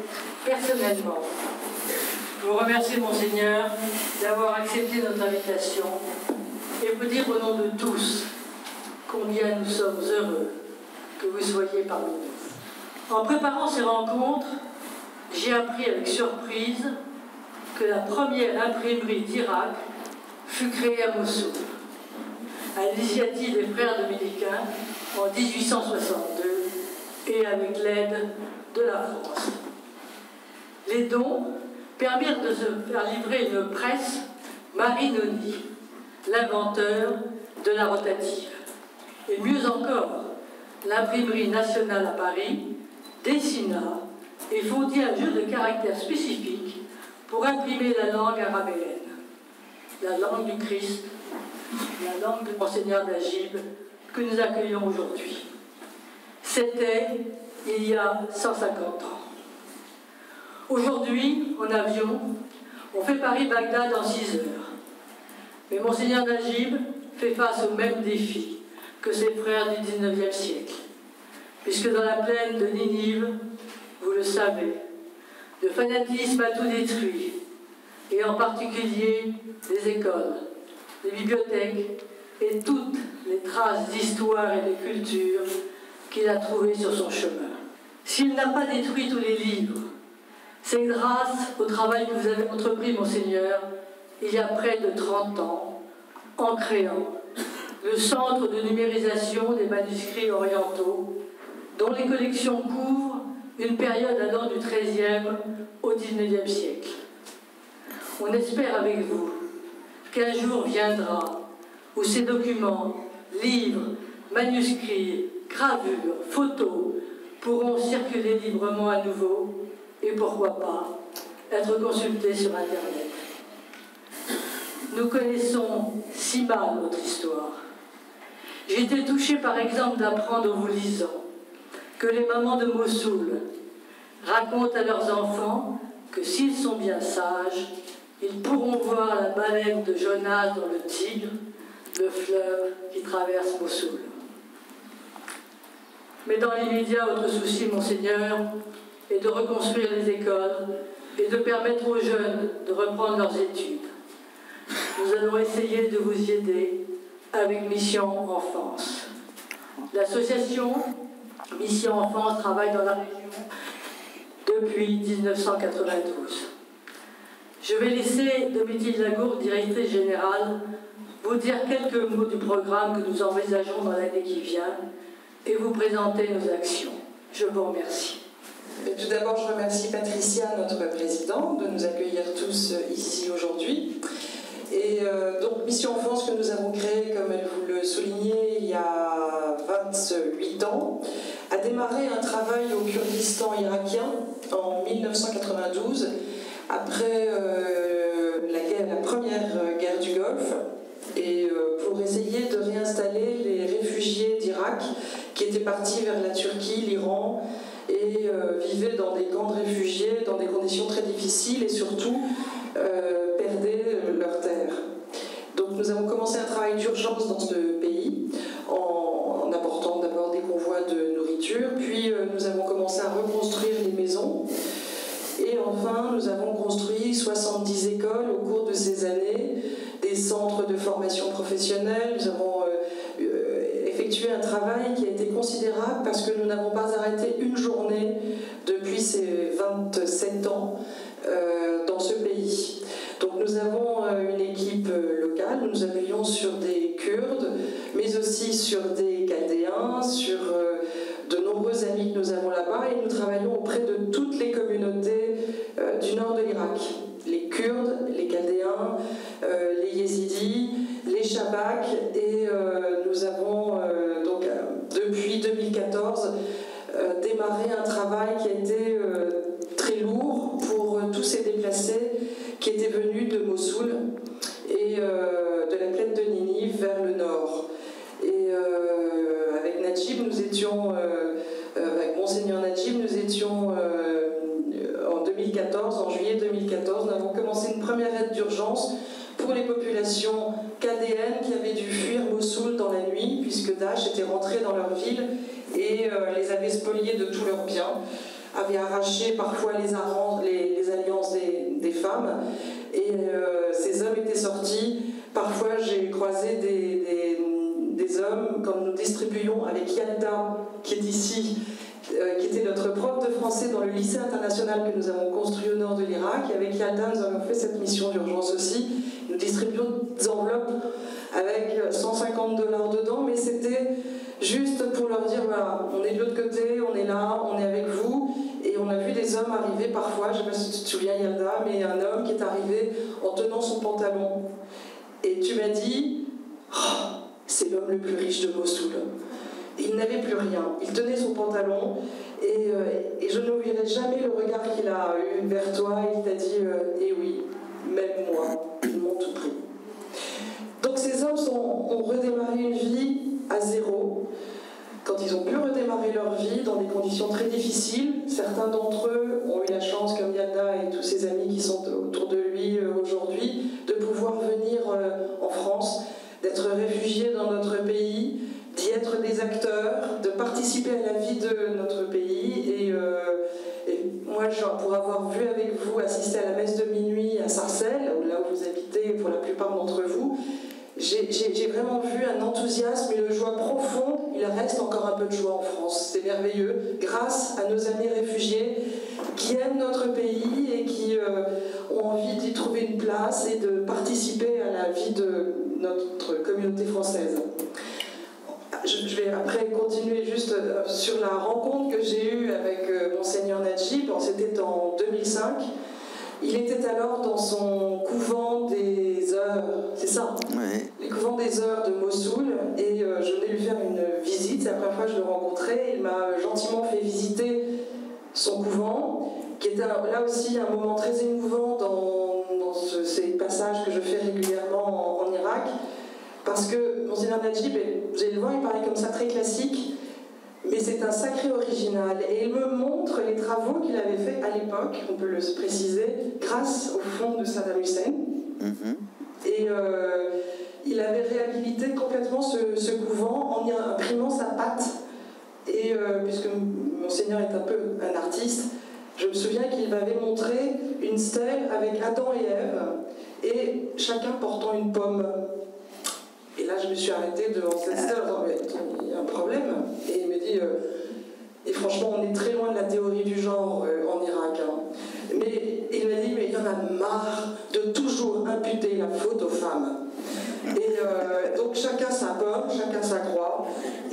personnellement. Je vous remercie, Monseigneur, d'avoir accepté notre invitation et vous dire au nom de tous combien nous sommes heureux que vous soyez parmi nous. En préparant ces rencontres, j'ai appris avec surprise que la première imprimerie d'Irak fut créée à Mossoul, à l'initiative des frères dominicains en 1862 et avec l'aide de la France. Les dons permirent de se faire livrer une presse Marinoni, l'inventeur de la rotative. Et mieux encore, l'imprimerie nationale à Paris dessina et fondit un jeu de caractères spécifiques pour imprimer la langue arabéenne, la langue du Christ, la langue de Monseigneur Najib que nous accueillons aujourd'hui. C'était il y a 150 ans. Aujourd'hui, en avion, on fait Paris-Bagdad en 6 heures. Mais Monseigneur Najib fait face au même défi que ses frères du XIXe siècle, puisque dans la plaine de Ninive, vous le savez, le fanatisme a tout détruit, et en particulier les écoles, les bibliothèques et toutes les traces d'histoire et de culture qu'il a trouvées sur son chemin. S'il n'a pas détruit tous les livres, c'est grâce au travail que vous avez entrepris, Monseigneur, il y a près de 30 ans, en créant le Centre de numérisation des manuscrits orientaux, dont les collections couvrent une période allant du XIIIe au XIXe siècle. On espère avec vous qu'un jour viendra où ces documents, livres, manuscrits, gravures, photos pourront circuler librement à nouveau et pourquoi pas être consultés sur Internet. Nous connaissons si mal notre histoire. J'ai été touchée par exemple d'apprendre en vous lisant que les mamans de Mossoul racontent à leurs enfants que s'ils sont bien sages, ils pourront voir la baleine de Jonas dans le Tigre, le fleuve qui traverse Mossoul. Mais dans l'immédiat, votre souci, Monseigneur, est de reconstruire les écoles et de permettre aux jeunes de reprendre leurs études. Nous allons essayer de vous y aider avec Mission Enfance. L'association Mission Enfance travaille dans la région depuis 1992. Je vais laisser Domitille Lagourde, directrice générale, vous dire quelques mots du programme que nous envisageons dans l'année qui vient et vous présenter nos actions. Je vous remercie. Tout d'abord, je remercie Patricia, notre présidente, de nous accueillir tous ici aujourd'hui. Et donc, Mission Enfance que nous avons créée, comme elle vous le soulignait, il y a 28 ans, a démarré un travail au Kurdistan irakien en 1992, après la première guerre du Golfe, et pour essayer de réinstaller les réfugiés d'Irak qui étaient partis vers la Turquie, l'Iran, et vivaient dans des camps de réfugiés, dans des conditions très difficiles, et surtout perdaient leurs terres. Donc nous avons commencé un travail d'urgence dans ce pays, en apportant d'abord des convois de nourriture, puis nous avons commencé à reconstruire les maisons, et enfin nous avons construit 70 écoles au cours de ces années, des centres de formation professionnelle. Nous avons effectué un travail qui a été considérable parce que nous n'avons pas arrêté une journée depuis ces 27 ans dans ce pays. Donc nous avons une équipe locale, nous nous appuyons sur des Kurdes, mais aussi sur des Chaldéens, sur de nombreux amis que nous avons là-bas, et nous travaillons auprès de toutes les communautés du nord de l'Irak. Les Kurdes, les Chaldéens, les Yézidis, les Shabaks, et nous avons donc depuis 2014 démarré un travail qui a été très lourd pour tous ces déplacés qui étaient venus de Mossoul et de la plaine de Ninive vers le nord. Et avec Najib, nous étions, avec Monseigneur Najib, nous étions en 2014, en juillet 2014, nous avons commencé une première aide d'urgence pour les populations chaldéennes qui avaient dû fuir Mossoul dans la nuit, puisque Daesh était rentré dans leur ville et les avait spoliés de tous leurs biens. avait arraché parfois les alliances des femmes. Et ces hommes étaient sortis. Parfois, j'ai croisé des hommes, comme nous distribuions avec Yalda, qui est ici, qui était notre prof de français dans le lycée international que nous avons construit au nord de l'Irak. Et avec Yalda, nous avons fait cette mission d'urgence aussi. Nous distribuions des enveloppes avec $150 dedans, mais c'était juste pour leur dire, voilà, on est de l'autre côté, on est là, on est avec vous. Et on a vu des hommes arriver parfois, je ne sais pas si tu te souviens Yalda, mais un homme qui est arrivé en tenant son pantalon. Et tu m'as dit, oh, c'est l'homme le plus riche de Mossoul. Il n'avait plus rien, il tenait son pantalon et je n'oublierai jamais le regard qu'il a eu vers toi. Il t'a dit, eh oui, même moi, ils m'ont tout pris. Donc ces hommes ont redémarré une vie à zéro. Quand ils ont pu redémarrer leur vie dans des conditions très difficiles, certains d'entre eux ont eu la chance, comme Yalda et tous ses amis qui sont autour de lui aujourd'hui, de pouvoir venir en France, d'être réfugiés dans notre pays, d'y être des acteurs, de participer à la vie de notre pays. Et moi, pour avoir vu avec vous, assisté à la messe de minuit à Sarcelles, là où vous habitez pour la plupart d'entre vous, j'ai vraiment vu un enthousiasme et une joie profonde. Il reste encore un peu de joie en France, c'est merveilleux, grâce à nos amis réfugiés qui aiment notre pays et qui ont envie d'y trouver une place et de participer à la vie de notre communauté française. Je vais après continuer juste sur la rencontre que j'ai eue avec Monseigneur Najib. C'était en 2005. Il était alors dans son couvent des Heures, c'est ça? Oui. Les couvents des Heures de Mossoul, et je venais lui faire une visite. C'est la première fois que je le rencontrais. Il m'a gentiment fait visiter son couvent, qui était là aussi un moment très émouvant dans ces passages que je fais régulièrement en Irak, parce que Monseigneur Najib, vous allez le voir, il parlait comme ça très classique, mais c'est un sacré original. Et il me montre les travaux qu'il avait faits à l'époque, on peut le préciser, grâce au fonds de Saddam Hussein. Et il avait réhabilité complètement ce couvent en y imprimant sa patte. Et puisque Monseigneur est un peu un artiste, je me souviens qu'il m'avait montré une stèle avec Adam et Ève, et chacun portant une pomme. Et là, je me suis arrêtée devant cette stèle, en disant, il y a un problème. Et il me dit, et franchement, on est très loin de la théorie du genre en Irak. Hein. Mais il m'a dit, mais il y en a marre de toujours imputer la faute aux femmes. Et donc chacun sa pomme, chacun sa croix.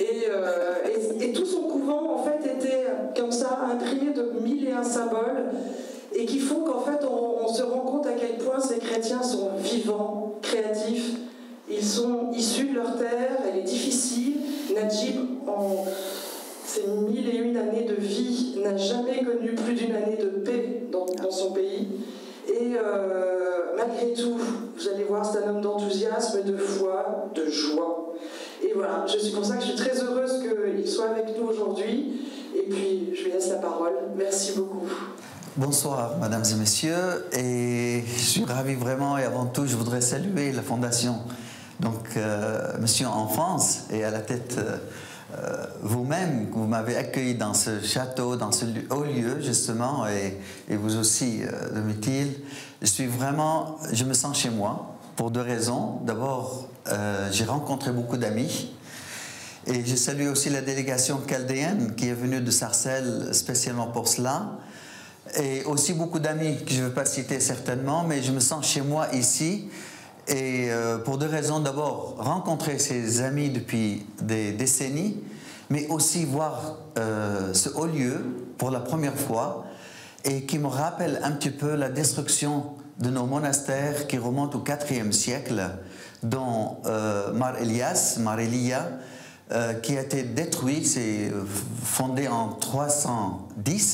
Et tout son couvent, en fait, était comme ça, imprégné de 1001 symboles, et qui font qu'en fait, on se rend compte à quel point ces chrétiens sont vivants, créatifs. Ils sont issus de leur terre, elle est difficile. Najib, en ses 1001 années de vie, n'a jamais connu plus d'une année de paix dans son pays. Et malgré tout, vous allez voir, c'est un homme d'enthousiasme, de foi, de joie. Et voilà, c'est pour ça que je suis très heureuse qu'il soit avec nous aujourd'hui. Et puis, je lui laisse la parole. Merci beaucoup. Bonsoir, mesdames et messieurs. Et je suis ravi vraiment, et avant tout, je voudrais saluer la Fondation. Donc, Monsieur Enfance, et à la tête vous-même, vous m'avez accueilli dans ce château, dans ce haut lieu, justement, et vous aussi, Domitil. Je me sens chez moi, pour deux raisons. D'abord, j'ai rencontré beaucoup d'amis, et je salue aussi la délégation chaldéenne qui est venue de Sarcelles spécialement pour cela, et aussi beaucoup d'amis que je ne vais pas citer certainement, mais je me sens chez moi ici. Et pour deux raisons. D'abord, rencontrer ses amis depuis des décennies, mais aussi voir ce haut lieu pour la première fois, et qui me rappelle un petit peu la destruction de nos monastères qui remontent au IVe siècle, dont Mar Elia, qui a été détruit, c'est fondé en 310,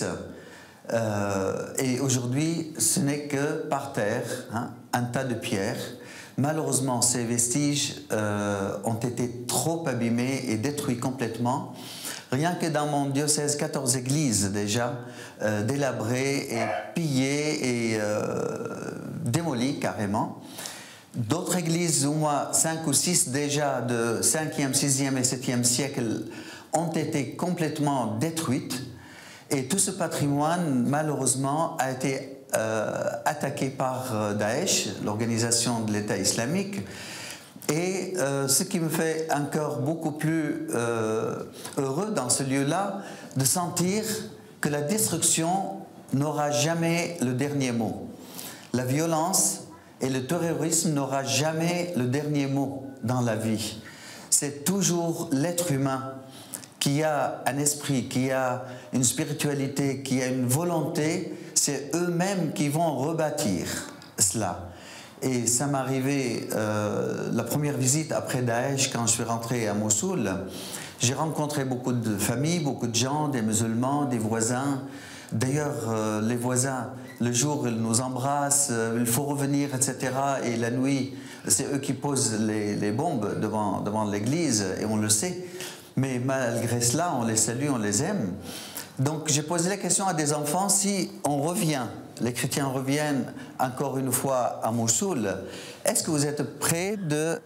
et aujourd'hui ce n'est que par terre, hein, un tas de pierres. Malheureusement, ces vestiges ont été trop abîmés et détruits complètement. Rien que dans mon diocèse, 14 églises déjà délabrées et pillées et démolies carrément. D'autres églises, au moins 5 ou 6 déjà de 5e, 6e et 7e siècle, ont été complètement détruites. Et tout ce patrimoine, malheureusement, a été attaqué par Daesh, l'organisation de l'État islamique. Et ce qui me fait encore beaucoup plus heureux dans ce lieu-là, de sentir que la destruction n'aura jamais le dernier mot. La violence et le terrorisme n'aura jamais le dernier mot dans la vie. C'est toujours l'être humain qui a un esprit, qui a une spiritualité, qui a une volonté, c'est eux-mêmes qui vont rebâtir cela. Et ça m'est arrivé, la première visite après Daesh, quand je suis rentré à Mossoul, j'ai rencontré beaucoup de familles, beaucoup de gens, des musulmans, des voisins. D'ailleurs, les voisins, le jour, ils nous embrassent, il faut revenir, etc. Et la nuit, c'est eux qui posent les bombes devant l'église, et on le sait. Mais malgré cela, on les salue, on les aime. Donc j'ai posé la question à des enfants, si on revient, les chrétiens reviennent encore une fois à Mossoul, est-ce que vous êtes prêts de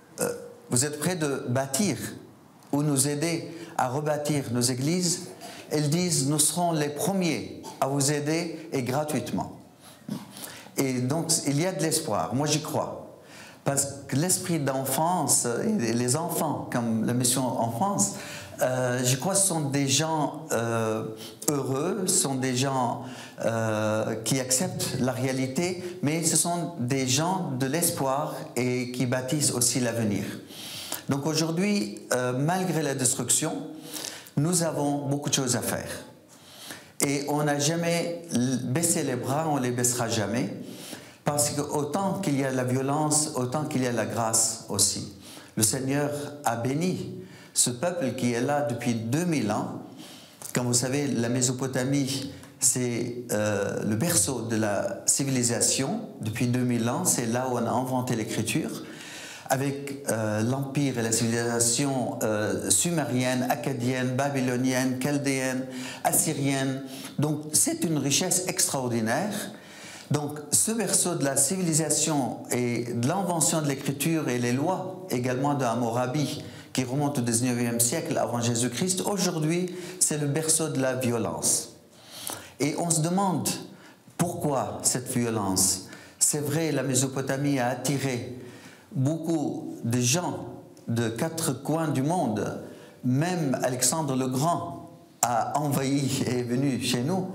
bâtir ou nous aider à rebâtir nos églises? Ils disent, nous serons les premiers à vous aider et gratuitement. Et donc il y a de l'espoir, moi j'y crois. Parce que l'esprit d'enfance, et les enfants, comme la mission Enfance, je crois que ce sont des gens heureux, ce sont des gens qui acceptent la réalité, mais ce sont des gens de l'espoir et qui bâtissent aussi l'avenir. Donc aujourd'hui, malgré la destruction, nous avons beaucoup de choses à faire. Et on n'a jamais baissé les bras, on ne les baissera jamais, parce qu'autant qu'il y a la violence, autant qu'il y a la grâce aussi. Le Seigneur a béni ce peuple qui est là depuis 2000 ans. Comme vous savez, la Mésopotamie, c'est le berceau de la civilisation. Depuis 2000 ans, c'est là où on a inventé l'écriture. Avec l'Empire et la civilisation sumérienne, akkadienne, babylonienne, chaldéenne, assyrienne. Donc c'est une richesse extraordinaire. Donc ce berceau de la civilisation et de l'invention de l'écriture et les lois également de Hammurabi, qui remonte au 19e siècle avant Jésus-Christ, aujourd'hui, c'est le berceau de la violence. Et on se demande pourquoi cette violence. C'est vrai, la Mésopotamie a attiré beaucoup de gens de 4 coins du monde. Même Alexandre le Grand a envahi et est venu chez nous.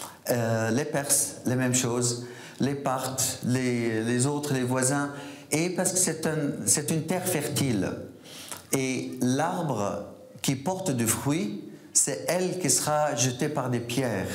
Les Perses, les mêmes choses, les Parthes, les autres, les voisins. Et parce que c'est une terre fertile. Et l'arbre qui porte du fruit, c'est elle qui sera jetée par des pierres.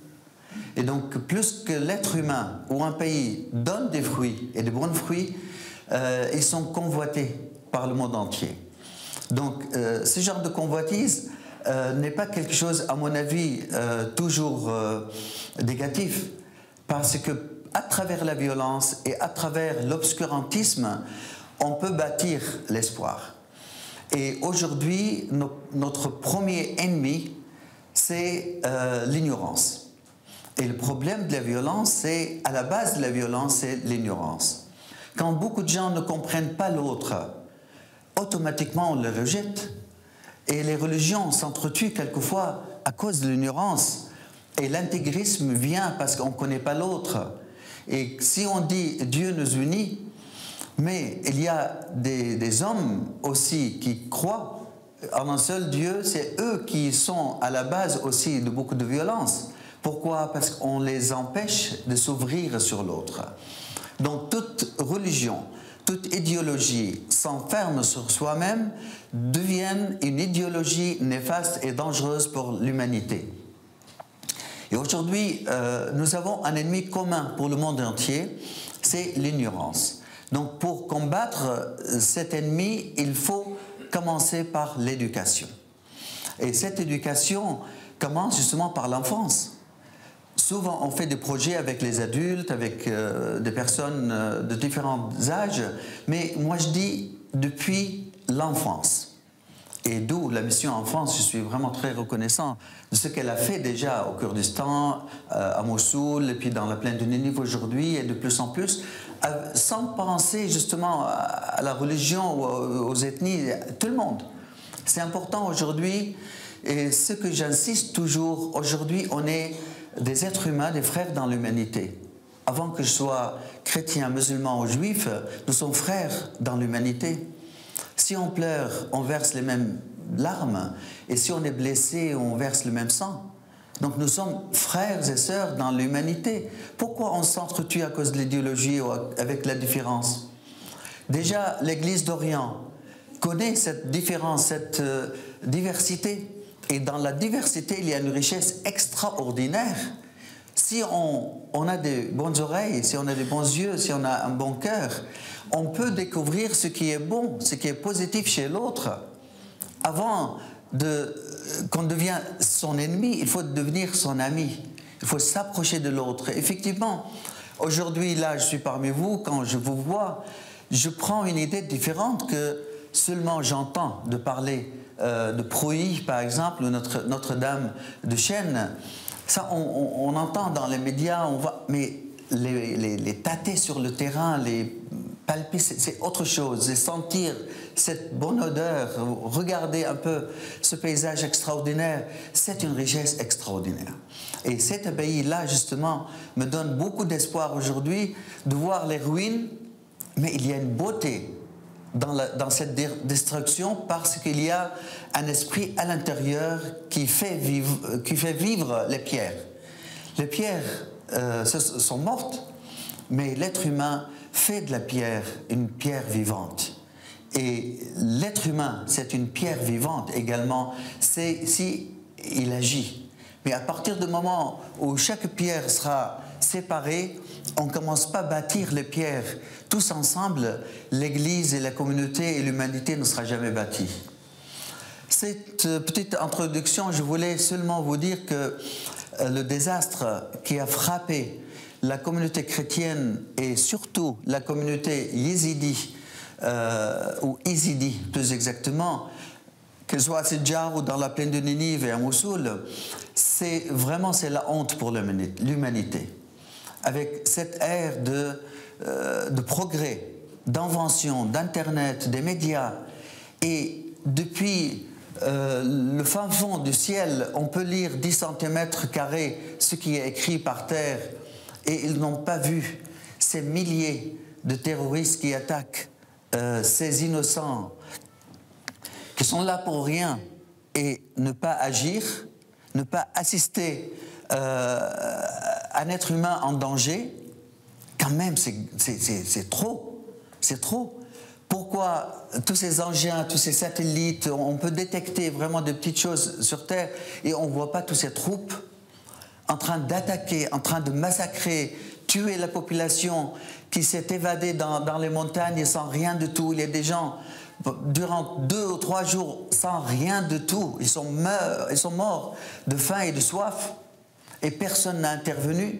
Et donc, plus que l'être humain ou un pays donne des fruits et de bons fruits, ils sont convoités par le monde entier. Donc, ce genre de convoitise n'est pas quelque chose, à mon avis, toujours négatif, parce que à travers la violence et à travers l'obscurantisme, on peut bâtir l'espoir. Et aujourd'hui, notre premier ennemi, c'est l'ignorance. Et le problème de la violence, c'est, à la base de la violence, c'est l'ignorance. Quand beaucoup de gens ne comprennent pas l'autre, automatiquement on le rejette. Et les religions s'entretuent quelquefois à cause de l'ignorance. Et l'intégrisme vient parce qu'on ne connaît pas l'autre. Et si on dit Dieu nous unit, mais il y a des hommes aussi qui croient en un seul Dieu, c'est eux qui sont à la base aussi de beaucoup de violence. Pourquoi? Parce qu'on les empêche de s'ouvrir sur l'autre. Donc toute religion, toute idéologie s'enferme sur soi-même, deviennent une idéologie néfaste et dangereuse pour l'humanité. Et aujourd'hui, nous avons un ennemi commun pour le monde entier, c'est l'ignorance. Donc pour combattre cet ennemi, il faut commencer par l'éducation. Et cette éducation commence justement par l'enfance. Souvent, on fait des projets avec les adultes, avec des personnes de différents âges, mais moi je dis depuis l'enfance. Et d'où la mission Enfance, je suis vraiment très reconnaissant de ce qu'elle a fait déjà au Kurdistan, à Mossoul, et puis dans la plaine de Ninive aujourd'hui, et de plus en plus, sans penser justement à la religion ou aux ethnies, tout le monde. C'est important aujourd'hui Et ce que j'insiste toujours, aujourd'hui, on est des êtres humains, des frères dans l'humanité. Avant que je sois chrétien, musulman ou juif, nous sommes frères dans l'humanité. Si on pleure, on verse les mêmes larmes, et si on est blessé, on verse le même sang. Donc nous sommes frères et sœurs dans l'humanité. Pourquoi on s'entretue à cause de l'idéologie ou avec la différence? Déjà, l'Église d'Orient connaît cette différence, cette diversité. Et dans la diversité, il y a une richesse extraordinaire. Si on a des bonnes oreilles, si on a des bons yeux, si on a un bon cœur, on peut découvrir ce qui est bon, ce qui est positif chez l'autre. Avant qu'on devienne son ennemi, il faut devenir son ami. Il faut s'approcher de l'autre. Effectivement, aujourd'hui, là, je suis parmi vous, quand je vous vois, je prends une idée différente que seulement j'entends de parler de Prouilly, par exemple, ou Notre-Dame de Chêne. Ça, on entend dans les médias, on voit, mais les tâter sur le terrain, les palper, c'est autre chose. C'est sentir cette bonne odeur, regarder un peu ce paysage extraordinaire, c'est une richesse extraordinaire. Et cette abbaye-là, justement, me donne beaucoup d'espoir aujourd'hui de voir les ruines, mais il y a une beauté dans cette destruction parce qu'il y a un esprit à l'intérieur qui fait vivre les pierres. Les pierres sont mortes, mais l'être humain fait de la pierre une pierre vivante. Et l'être humain, c'est une pierre vivante également, si il agit. Mais à partir du moment où chaque pierre sera séparée, on ne commence pas à bâtir les pierres. Tous ensemble, l'Église et la communauté et l'humanité ne sera jamais bâtie. Cette petite introduction, je voulais seulement vous dire que le désastre qui a frappé la communauté chrétienne et surtout la communauté yézidi, ou Izidi plus exactement, que ce soit à Sidjar ou dans la plaine de Ninive et à Mossoul, c'est la honte pour l'humanité. Avec cette ère de progrès, d'invention, d'Internet, des médias, et depuis le fin fond du ciel, on peut lire 10 cm² ce qui est écrit par terre, et ils n'ont pas vu ces milliers de terroristes qui attaquent ces innocents, qui sont là pour rien, et ne pas agir, ne pas assister un être humain en danger, quand même, c'est trop. C'est trop. Pourquoi tous ces engins, tous ces satellites, on peut détecter vraiment de petites choses sur Terre et on ne voit pas toutes ces troupes en train d'attaquer, en train de massacrer, tuer la population qui s'est évadée dans les montagnes sans rien du tout. Il y a des gens, durant 2 ou 3 jours, sans rien du tout. Ils sont morts de faim et de soif et personne n'a intervenu.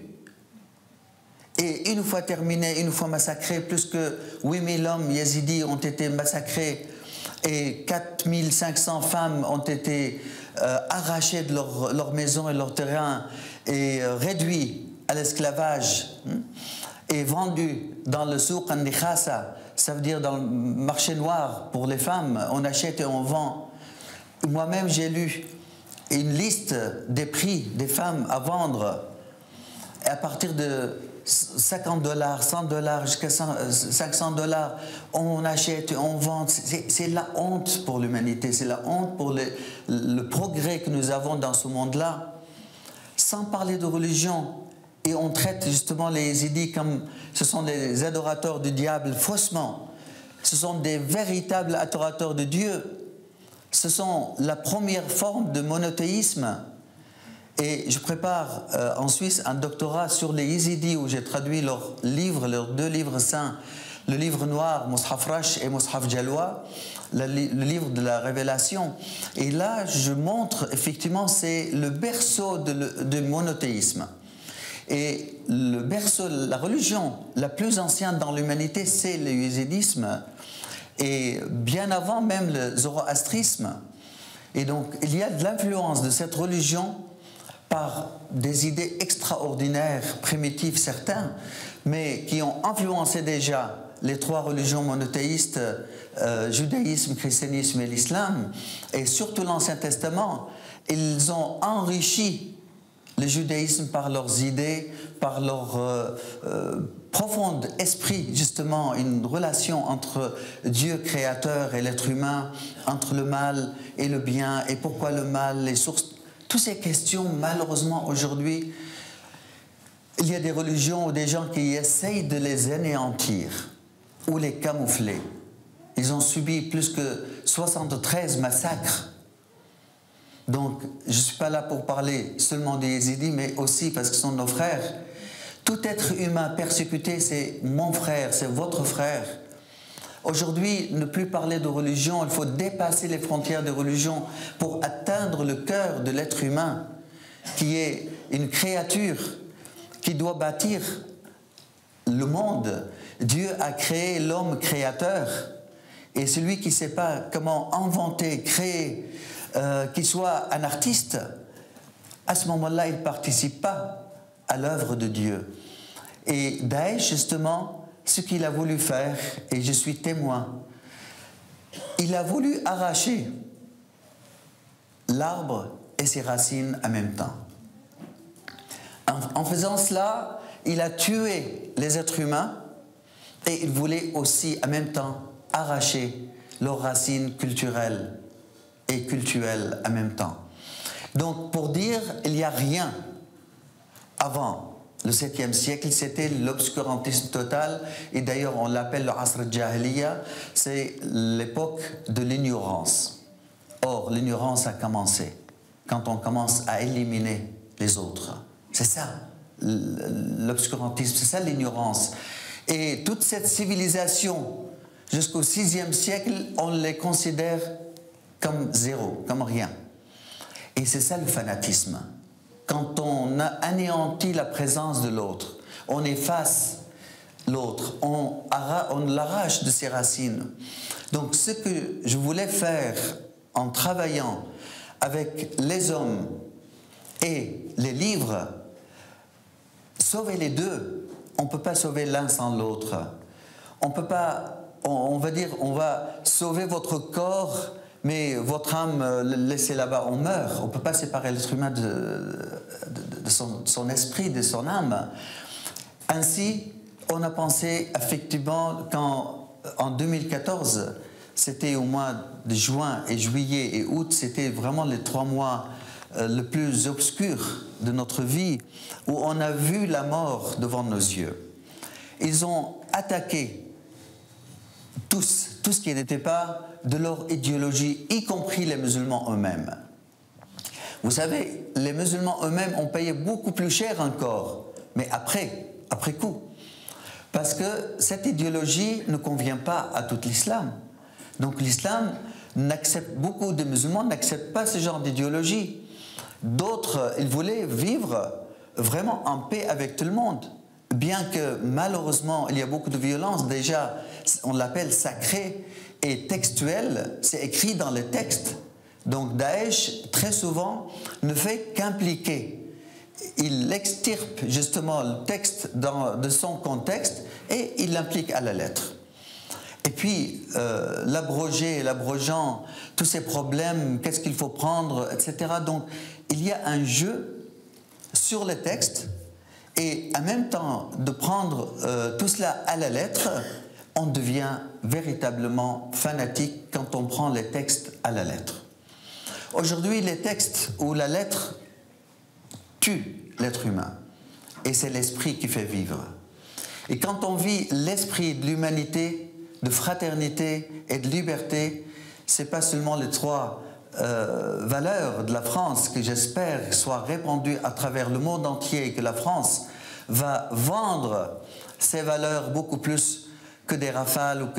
Et une fois terminé, une fois massacré, plus que 8000 hommes yézidis ont été massacrés et 4500 femmes ont été arrachées de leur maison et leur terrain et réduits à l'esclavage et vendus dans le souk an-nikhasa, ça veut dire dans le marché noir pour les femmes, on achète et on vend. Moi-même, j'ai lu une liste des prix des femmes à vendre et à partir de $50, $100, jusqu'à $500, on achète, on vend. C'est la honte pour l'humanité, c'est la honte pour le progrès que nous avons dans ce monde-là. Sans parler de religion, et on traite justement les Yézidis comme ce sont des adorateurs du diable faussement. Ce sont des véritables adorateurs de Dieu. Ce sont la première forme de monothéisme. Et je prépare en Suisse un doctorat sur les Yézidis où j'ai traduit leurs livres, leurs 2 livres saints, le livre noir, Mus'haf Rash et Mus'haf Jalwa, le livre de la révélation. Et là, je montre effectivement, c'est le berceau du monothéisme. Et le berceau, la religion la plus ancienne dans l'humanité, c'est le yézidisme. Et bien avant même le zoroastrisme. Et donc, il y a de l'influence de cette religion par des idées extraordinaires, primitives certains, mais qui ont influencé déjà les 3 religions monothéistes, judaïsme, christianisme et l'islam, et surtout l'Ancien Testament. Ils ont enrichi le judaïsme par leurs idées, par leur profond esprit, justement, une relation entre Dieu créateur et l'être humain, entre le mal et le bien, et pourquoi le mal, les sources. Toutes ces questions, malheureusement, aujourd'hui, il y a des religions ou des gens qui essayent de les anéantir ou les camoufler. Ils ont subi plus que 73 massacres. Donc, je ne suis pas là pour parler seulement des Yézidis, mais aussi parce que ce sont nos frères. Tout être humain persécuté, c'est mon frère, c'est votre frère. Aujourd'hui, ne plus parler de religion, il faut dépasser les frontières des religions pour atteindre le cœur de l'être humain, qui est une créature qui doit bâtir le monde. Dieu a créé l'homme créateur. Et celui qui ne sait pas comment inventer, créer, qu'il soit un artiste, à ce moment-là, il ne participe pas à l'œuvre de Dieu. Et Daesh, justement, ce qu'il a voulu faire, et je suis témoin, il a voulu arracher l'arbre et ses racines en même temps. En faisant cela, il a tué les êtres humains et il voulait aussi en même temps arracher leurs racines culturelles et cultuelles en même temps. Donc, pour dire, il n'y a rien avant le 7e siècle, c'était l'obscurantisme total, et d'ailleurs on l'appelle le Asr al-Jahiliya, c'est l'époque de l'ignorance. Or, l'ignorance a commencé quand on commence à éliminer les autres. C'est ça, l'obscurantisme, c'est ça l'ignorance. Et toute cette civilisation, jusqu'au 6e siècle, on les considère comme zéro, comme rien. Et c'est ça le fanatisme. Quand on a anéanti la présence de l'autre, on efface l'autre, on l'arrache de ses racines. Donc ce que je voulais faire en travaillant avec les hommes et les livres, sauver les deux. On ne peut pas sauver l'un sans l'autre. On peut pas, on va dire, on va sauver votre corps, mais votre âme, laissez là-bas, on meurt. On ne peut pas séparer l'être humain de son esprit, de son âme. Ainsi, on a pensé effectivement qu'en 2014, c'était au mois de juin et juillet et août, c'était vraiment les 3 mois le plus obscur de notre vie, où on a vu la mort devant nos yeux. Ils ont attaqué tout ce qui n'était pas de leur idéologie, y compris les musulmans eux-mêmes. Vous savez, les musulmans eux-mêmes ont payé beaucoup plus cher encore, mais après coup. Parce que cette idéologie ne convient pas à tout l'islam. Donc l'islam beaucoup de musulmans n'acceptent pas ce genre d'idéologie. D'autres, ils voulaient vivre vraiment en paix avec tout le monde. Bien que malheureusement, il y a beaucoup de violence, déjà, on l'appelle sacré et textuel, c'est écrit dans les textes. Donc Daesh, très souvent, ne fait qu'impliquer. Il extirpe justement le texte de son contexte et il l'implique à la lettre. Et puis, l'abrogeant, tous ces problèmes, qu'est-ce qu'il faut prendre, etc. Donc, il y a un jeu sur les textes et en même temps de prendre tout cela à la lettre, on devient véritablement fanatique quand on prend les textes à la lettre. Aujourd'hui, les textes ou la lettre tuent l'être humain et c'est l'esprit qui fait vivre. Et quand on vit l'esprit de l'humanité, de fraternité et de liberté, ce n'est pas seulement les 3 valeurs de la France que j'espère soient répandues à travers le monde entier et que la France va vendre ces valeurs beaucoup plus que des rafales ou que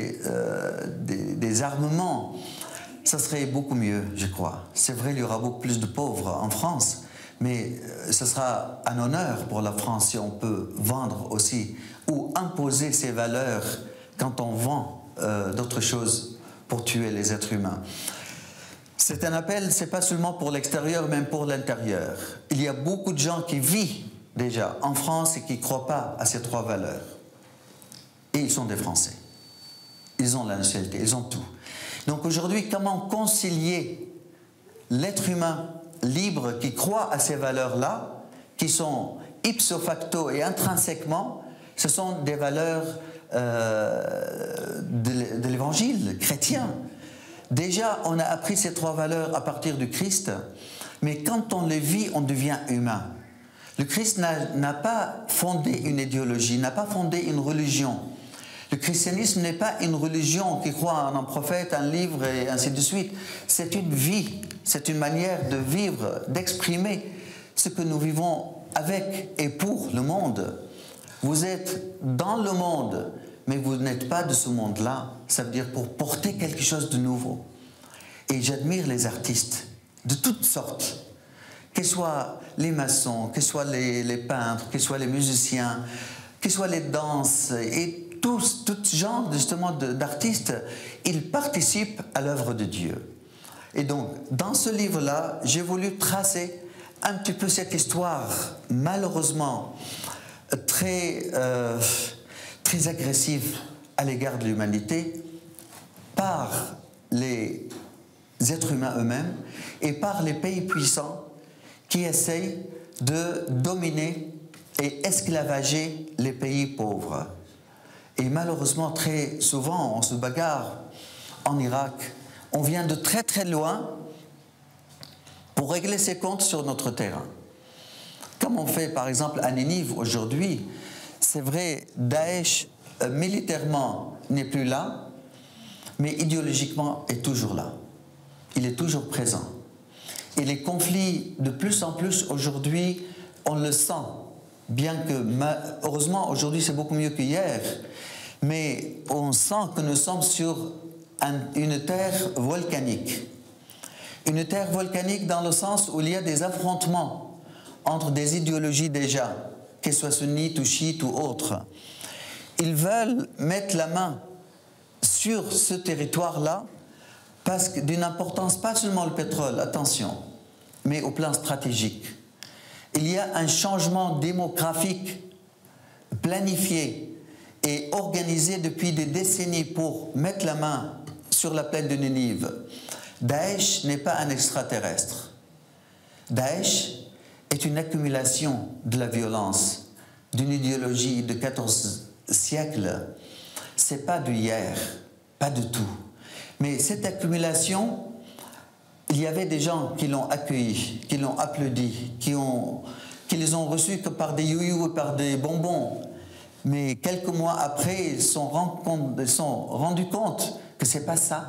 des armements. Ça serait beaucoup mieux, je crois. C'est vrai, il y aura beaucoup plus de pauvres en France, mais ce sera un honneur pour la France si on peut vendre aussi ou imposer ces valeurs quand on vend d'autres choses pour tuer les êtres humains. C'est un appel, ce n'est pas seulement pour l'extérieur, même pour l'intérieur. Il y a beaucoup de gens qui vivent déjà en France et qui ne croient pas à ces 3 valeurs. Et ils sont des Français. Ils ont la nationalité, ils ont tout. Donc aujourd'hui, comment concilier l'être humain libre qui croit à ces valeurs-là, qui sont ipso facto et intrinsèquement, ce sont des valeurs de l'évangile chrétien. Déjà, on a appris ces 3 valeurs à partir du Christ, mais quand on les vit, on devient humain. Le Christ n'a pas fondé une idéologie, n'a pas fondé une religion. Le christianisme n'est pas une religion qui croit en un prophète, un livre et ainsi de suite. C'est une vie, c'est une manière de vivre, d'exprimer ce que nous vivons avec et pour le monde. Vous êtes dans le monde, mais vous n'êtes pas de ce monde-là. Ça veut dire pour porter quelque chose de nouveau. Et j'admire les artistes de toutes sortes, que ce soit les maçons, que ce soit les peintres, que ce soit les musiciens, que ce soit les danses, et tout genre justement d'artistes, ils participent à l'œuvre de Dieu. Et donc, dans ce livre-là, j'ai voulu tracer un petit peu cette histoire, malheureusement, très agressive à l'égard de l'humanité, par les êtres humains eux-mêmes et par les pays puissants qui essayent de dominer et esclavager les pays pauvres. Et malheureusement, très souvent, on se bagarre en Irak. On vient de très très loin pour régler ses comptes sur notre terrain. Comme on fait par exemple à Ninive aujourd'hui, c'est vrai, Daesh militairement n'est plus là, mais idéologiquement est toujours là. Il est toujours présent. Et les conflits, de plus en plus aujourd'hui, on le sent. Bien que, heureusement, aujourd'hui c'est beaucoup mieux qu'hier, mais on sent que nous sommes sur une terre volcanique. Une terre volcanique dans le sens où il y a des affrontements entre des idéologies déjà, qu'elles soient sunnites ou chiites ou autres. Ils veulent mettre la main sur ce territoire-là parce que d'une importance, pas seulement le pétrole, attention, mais au plan stratégique. Il y a un changement démographique planifié et organisé depuis des décennies pour mettre la main sur la plaine de Ninive. Daesh n'est pas un extraterrestre. Daesh est une accumulation de la violence, d'une idéologie de 14 siècles. Ce n'est pas du hier, pas du tout. Mais cette accumulation, il y avait des gens qui l'ont accueilli, qui l'ont applaudi, qui les ont reçus que par des youyous et par des bonbons. Mais quelques mois après, ils se sont rendus compte que ce n'est pas ça.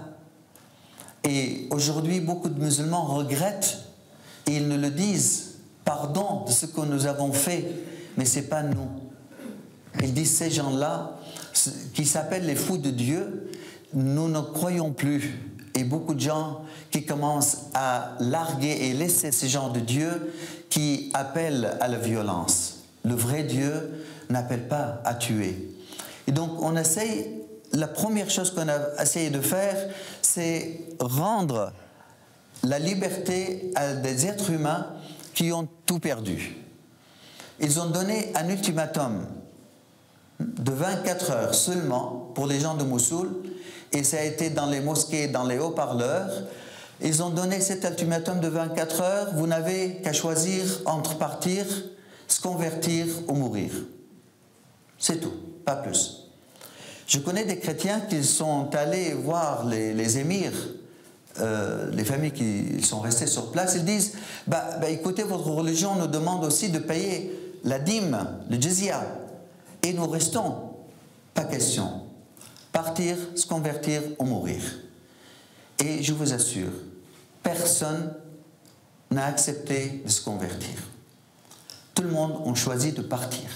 Et aujourd'hui, beaucoup de musulmans regrettent, et ils nous le disent, pardon de ce que nous avons fait, mais ce n'est pas nous. Ils disent, ces gens-là, qui s'appellent les fous de Dieu, nous ne croyons plus. Et beaucoup de gens qui commencent à larguer et laisser ces gens de Dieu qui appellent à la violence. Le vrai Dieu n'appelle pas à tuer. Et donc on essaye, la première chose qu'on a essayé de faire, c'est rendre la liberté à des êtres humains qui ont tout perdu. Ils ont donné un ultimatum de 24 heures seulement pour les gens de Mossoul, et ça a été dans les mosquées, dans les haut-parleurs. Ils ont donné cet ultimatum de 24 heures, vous n'avez qu'à choisir entre partir, se convertir ou mourir. C'est tout, pas plus. Je connais des chrétiens qui sont allés voir les émirs, les familles qui sont restées sur place. Ils disent, écoutez, votre religion nous demande aussi de payer la dîme, le jizya, et nous restons. Pas question. Partir, se convertir ou mourir. Et je vous assure, personne n'a accepté de se convertir. Tout le monde a choisi de partir.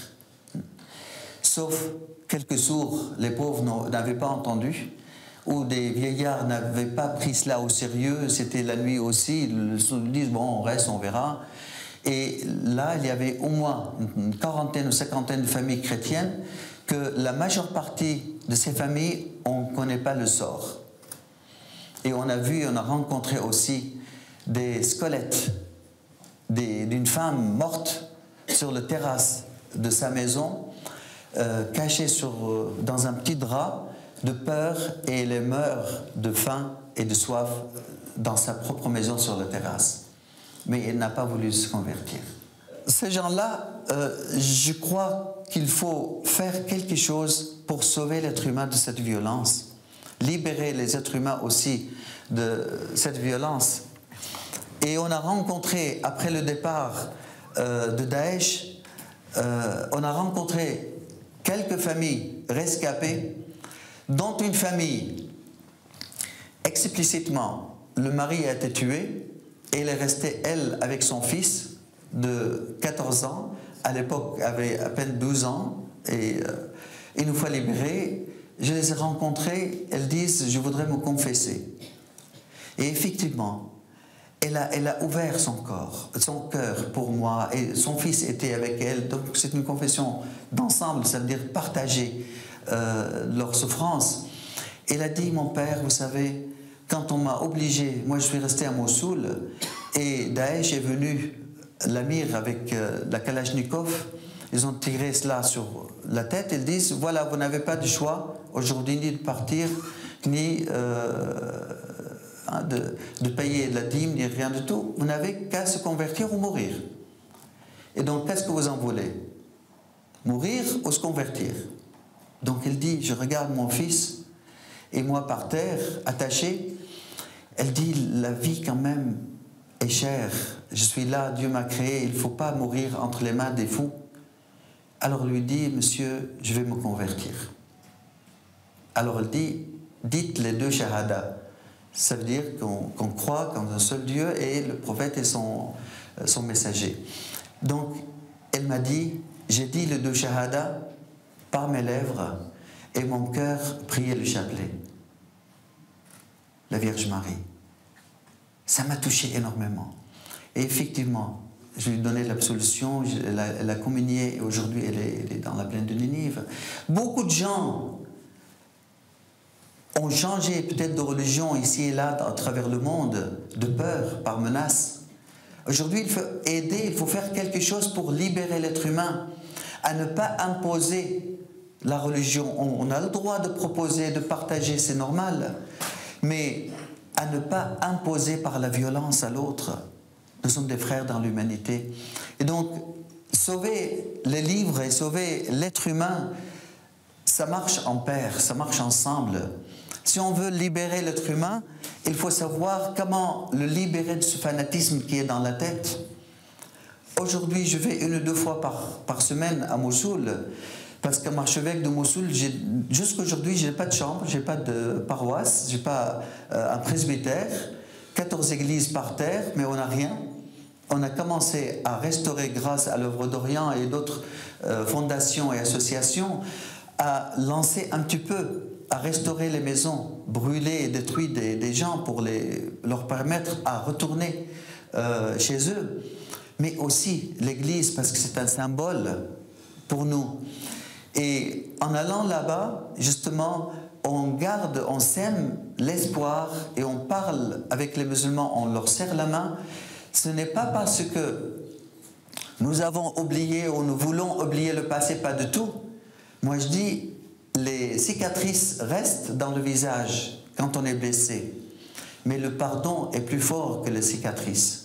Sauf quelques sourds, les pauvres n'avaient pas entendu, ou des vieillards n'avaient pas pris cela au sérieux, c'était la nuit aussi, ils se disent, bon, on reste, on verra. Et là, il y avait au moins une quarantaine ou cinquantaine de familles chrétiennes que la majeure partie de ces familles, on ne connaît pas le sort. Et on a rencontré aussi des squelettes d'une femme morte sur la terrasse de sa maison, cachée dans un petit drap, de peur, et elle meurt de faim et de soif dans sa propre maison sur la terrasse. Mais il n'a pas voulu se convertir. Ces gens-là, je crois qu'il faut faire quelque chose pour sauver l'être humain de cette violence, libérer les êtres humains aussi de cette violence. Et on a rencontré, après le départ de Daesh, on a rencontré quelques familles rescapées, dont une famille, explicitement, le mari a été tué et elle est restée, elle, avec son fils de 14 ans, à l'époque avait à peine 12 ans, et une fois libérés, je les ai rencontrés, elles disent « je voudrais me confesser ». Et effectivement, elle a ouvert son cœur pour moi, et son fils était avec elle, donc c'est une confession d'ensemble, ça veut dire partager leur souffrance. Elle a dit « mon père, vous savez, quand on m'a obligé, moi je suis resté à Mossoul, et Daesh est venu, l'Amir avec la Kalachnikov, ils ont tiré cela sur la tête, ils disent « voilà, vous n'avez pas de choix aujourd'hui ni de partir, ni de payer la dîme, ni rien du tout, vous n'avez qu'à se convertir ou mourir. Et donc, qu'est-ce que vous en voulez? Mourir ou se convertir ?» Donc elle dit « je regarde mon fils, et moi par terre, attaché, elle dit « la vie quand même est chère, je suis là, Dieu m'a créé, il ne faut pas mourir entre les mains des fous. » Alors lui dit « monsieur, je vais me convertir. » Alors elle dit « dites les 2 shahadas. » Ça veut dire qu'on croit qu'en un seul Dieu et le prophète est son messager. Donc elle m'a dit « j'ai dit les 2 shahadas par mes lèvres et mon cœur priait le chapelet. » La Vierge Marie. Ça m'a touché énormément. Et effectivement, je lui ai donné l'absolution, elle a communié, et aujourd'hui elle est dans la plaine de Ninive. Beaucoup de gens ont changé peut-être de religion ici et là à travers le monde, de peur, par menace. Aujourd'hui, il faut aider, il faut faire quelque chose pour libérer l'être humain, à ne pas imposer la religion. On a le droit de proposer, de partager, c'est normal, mais à ne pas imposer par la violence à l'autre. Nous sommes des frères dans l'humanité. Et donc, sauver les livres et sauver l'être humain, ça marche en pair, ça marche ensemble. Si on veut libérer l'être humain, il faut savoir comment le libérer de ce fanatisme qui est dans la tête. Aujourd'hui, je vais 1 ou 2 fois par semaine à Mossoul, parce qu'un archevêque de Mossoul, jusqu'aujourd'hui, je n'ai pas de chambre, je n'ai pas de paroisse, je n'ai pas un presbytère, 14 églises par terre, mais on n'a rien. On a commencé à restaurer, grâce à l'œuvre d'Orient et d'autres fondations et associations, à lancer un petit peu, à restaurer les maisons brûlées et détruites des gens pour leur permettre à retourner chez eux. Mais aussi l'Église, parce que c'est un symbole pour nous. Et en allant là-bas, justement, on sème l'espoir et on parle avec les musulmans, on leur serre la main. Ce n'est pas parce que nous avons oublié ou nous voulons oublier le passé, pas du tout. Moi je dis, les cicatrices restent dans le visage quand on est blessé. Mais le pardon est plus fort que les cicatrices.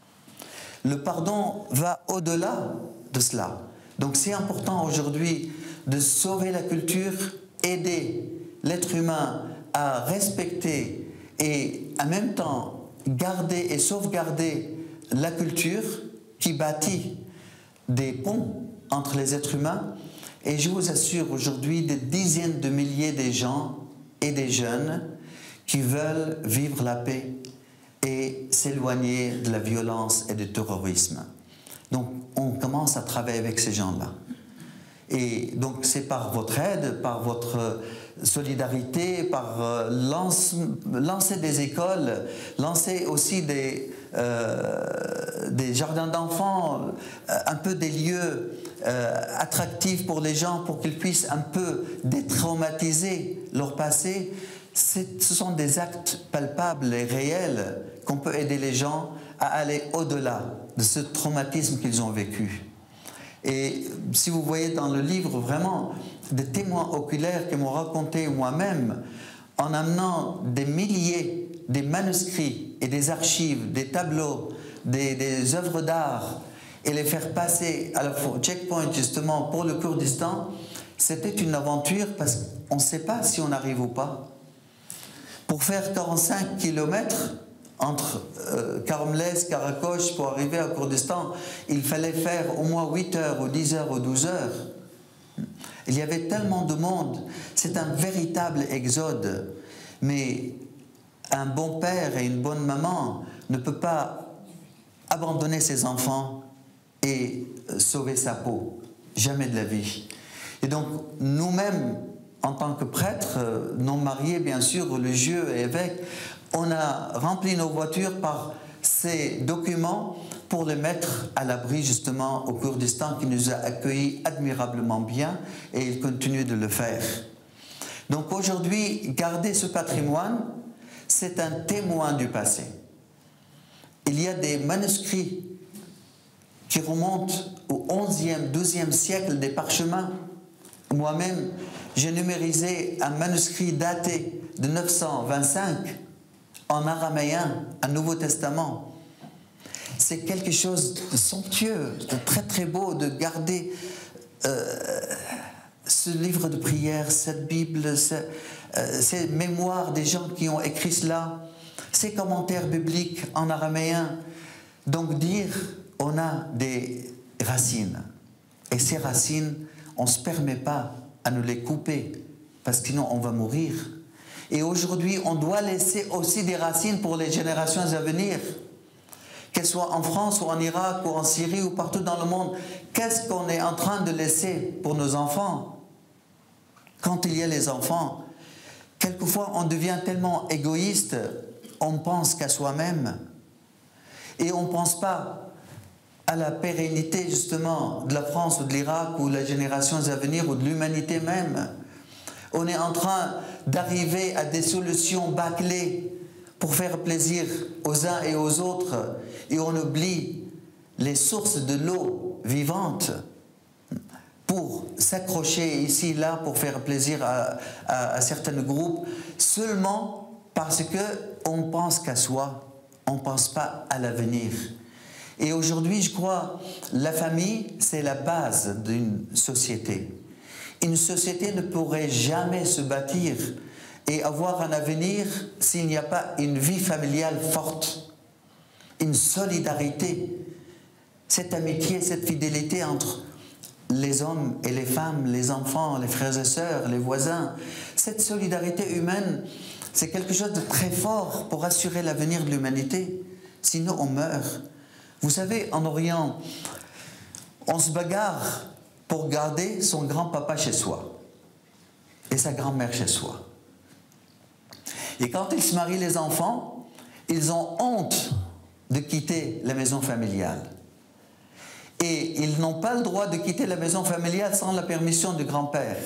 Le pardon va au-delà de cela. Donc c'est important aujourd'hui de sauver la culture, aider l'être humain à respecter et en même temps garder et sauvegarder la culture qui bâtit des ponts entre les êtres humains. Et je vous assure aujourd'hui des dizaines de milliers de gens et des jeunes qui veulent vivre la paix et s'éloigner de la violence et du terrorisme. Donc on commence à travailler avec ces gens-là. Et donc c'est par votre aide, par votre solidarité, par lancer des écoles, lancer aussi des jardins d'enfants, un peu des lieux attractifs pour les gens, pour qu'ils puissent un peu détraumatiser leur passé. Ce sont des actes palpables et réels qu'on peut aider les gens à aller au-delà de ce traumatisme qu'ils ont vécu. Et si vous voyez dans le livre vraiment des témoins oculaires qui m'ont raconté moi-même, en amenant des milliers des manuscrits et des archives, des tableaux, des œuvres d'art et les faire passer à la checkpoint justement pour le Kurdistan, c'était une aventure parce qu'on ne sait pas si on arrive ou pas. Pour faire 45 km entre Karmles, Karakosh pour arriver au Kurdistan, il fallait faire au moins 8 heures ou 10 heures ou 12 heures. Il y avait tellement de monde, c'est un véritable exode. Mais un bon père et une bonne maman ne peut pas abandonner ses enfants et sauver sa peau. Jamais de la vie. Et donc, nous-mêmes, en tant que prêtres, non mariés, bien sûr, religieux et évêques, on a rempli nos voitures par ces documents pour les mettre à l'abri, justement, au Kurdistan, qui nous a accueillis admirablement bien, et il continue de le faire. Donc, aujourd'hui, garder ce patrimoine, c'est un témoin du passé. Il y a des manuscrits qui remontent au XIe, XIIe siècle, des parchemins. Moi-même, j'ai numérisé un manuscrit daté de 925 en araméen, un Nouveau Testament. C'est quelque chose de somptueux, de très très beau de garder ce livre de prière, cette Bible, ces mémoires des gens qui ont écrit cela, ces commentaires bibliques en araméen. Donc dire, on a des racines. Et ces racines, on ne se permet pas à nous les couper, parce que sinon on va mourir. Et aujourd'hui, on doit laisser aussi des racines pour les générations à venir. Qu'elles soient en France ou en Irak ou en Syrie ou partout dans le monde, qu'est-ce qu'on est en train de laisser pour nos enfants? Quand il y a les enfants, quelquefois on devient tellement égoïste, on ne pense qu'à soi-même. Et on ne pense pas à la pérennité justement de la France ou de l'Irak ou des générations à venir ou de l'humanité même. On est en train d'arriver à des solutions bâclées pour faire plaisir aux uns et aux autres, et on oublie les sources de l'eau vivante pour s'accrocher ici, là, pour faire plaisir à certains groupes, seulement parce qu'on ne pense qu'à soi, on ne pense pas à l'avenir. Et aujourd'hui, je crois, la famille, c'est la base d'une société. Une société ne pourrait jamais se bâtir et avoir un avenir s'il n'y a pas une vie familiale forte, une solidarité, cette amitié, cette fidélité entre les hommes et les femmes, les enfants, les frères et sœurs, les voisins. Cette solidarité humaine, c'est quelque chose de très fort pour assurer l'avenir de l'humanité. Sinon, on meurt. Vous savez, en Orient, on se bagarre pour garder son grand-papa chez soi et sa grand-mère chez soi. Et quand ils se marient, les enfants, ils ont honte de quitter la maison familiale. Et ils n'ont pas le droit de quitter la maison familiale sans la permission du grand-père.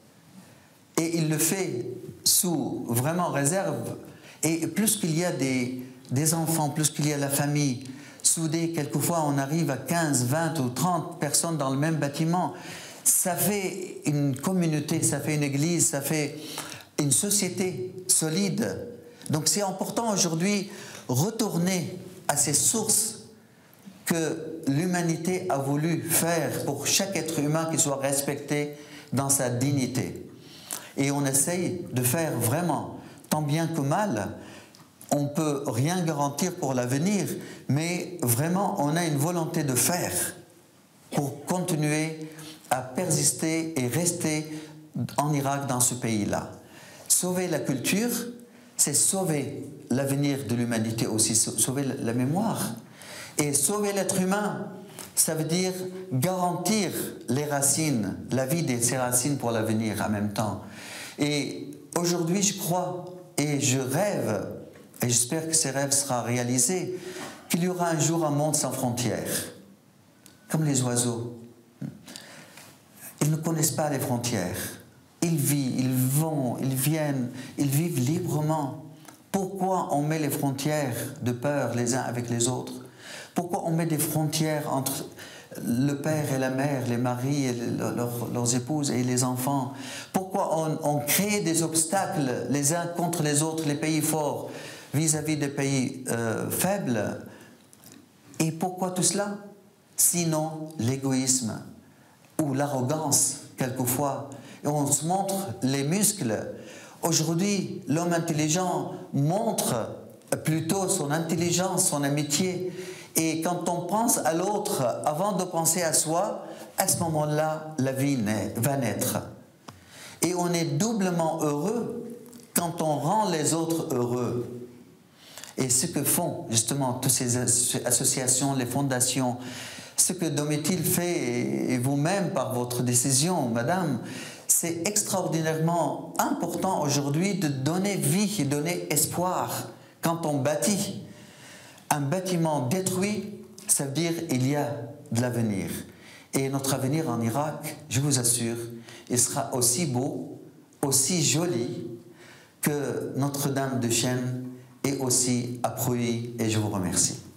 Et il le fait sous vraiment réserve. Et plus qu'il y a des enfants, plus qu'il y a la famille soudée, quelquefois on arrive à 15, 20 ou 30 personnes dans le même bâtiment. Ça fait une communauté, ça fait une église, ça fait une société solide. Donc c'est important aujourd'hui retourner à ces sources que l'humanité a voulu faire pour chaque être humain qui soit respecté dans sa dignité. Et on essaye de faire vraiment, tant bien que mal. On ne peut rien garantir pour l'avenir, mais vraiment on a une volonté de faire pour continuer à persister et rester en Irak, dans ce pays-là. Sauver la culture, c'est sauver l'avenir de l'humanité aussi, sauver la mémoire. Et sauver l'être humain, ça veut dire garantir les racines, la vie de ces racines pour l'avenir en même temps. Et aujourd'hui, je crois et je rêve, et j'espère que ces rêves seront réalisés, qu'il y aura un jour un monde sans frontières, comme les oiseaux. Ils ne connaissent pas les frontières. Ils vivent, ils vont, ils viennent, ils vivent librement. Pourquoi on met les frontières de peur les uns avec les autres? Pourquoi on met des frontières entre le père et la mère, les maris et leurs épouses et les enfants? Pourquoi on crée des obstacles les uns contre les autres, les pays forts? vis-à-vis des pays faibles. Et pourquoi tout cela? Sinon l'égoïsme ou l'arrogance, quelquefois. Et on se montre les muscles. Aujourd'hui, l'homme intelligent montre plutôt son intelligence, son amitié. Et quand on pense à l'autre avant de penser à soi, à ce moment-là, la vie va naître. Et on est doublement heureux quand on rend les autres heureux. Et ce que font justement toutes ces associations, les fondations, ce que Domitil fait, et vous-même par votre décision, madame, c'est extraordinairement important aujourd'hui de donner vie et donner espoir. Quand on bâtit un bâtiment détruit, ça veut dire qu'il y a de l'avenir. Et notre avenir en Irak, je vous assure, il sera aussi beau, aussi joli que Notre-Dame de Chêne et aussi à Prouilly. Et je vous remercie.